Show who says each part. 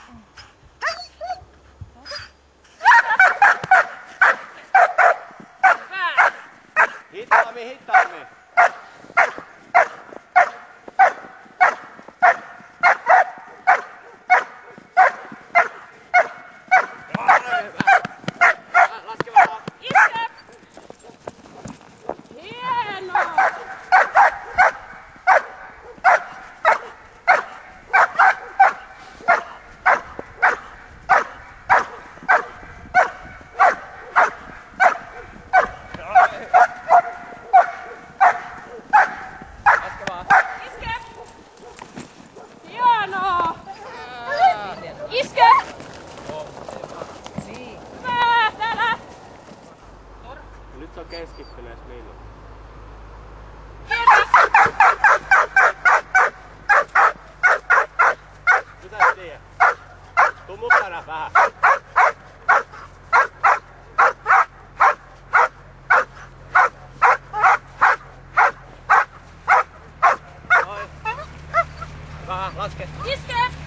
Speaker 1: Hitaammin, hitaammin. Laske vähän.
Speaker 2: Iske! Hienoa! Iske! Hienoa! Iske! Hyvä! Täällä!
Speaker 1: Nyt se on keskittynees minuun. Mitä sä tiedät? Tuu mukana vähän. Noin. Vähän, laske.
Speaker 2: Iske!